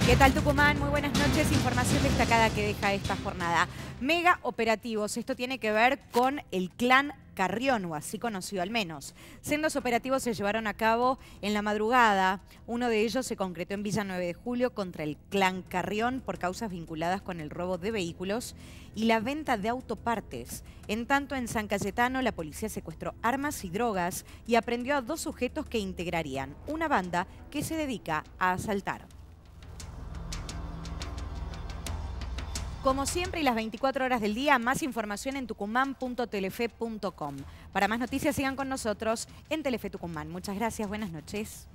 ¿Qué tal, Tucumán? Muy buenas noches. Información destacada que deja esta jornada. Mega operativos. Esto tiene que ver con el clan Carrión, o así conocido al menos. Sendos operativos se llevaron a cabo en la madrugada. Uno de ellos se concretó en Villa 9 de Julio contra el clan Carrión por causas vinculadas con el robo de vehículos y la venta de autopartes. En tanto, en San Cayetano, la policía secuestró armas y drogas y aprendió a 2 sujetos que integrarían una banda que se dedica a asaltar. Como siempre y las 24 horas del día, más información en tucumán.telefe.com. Para más noticias sigan con nosotros en Telefe Tucumán. Muchas gracias, buenas noches.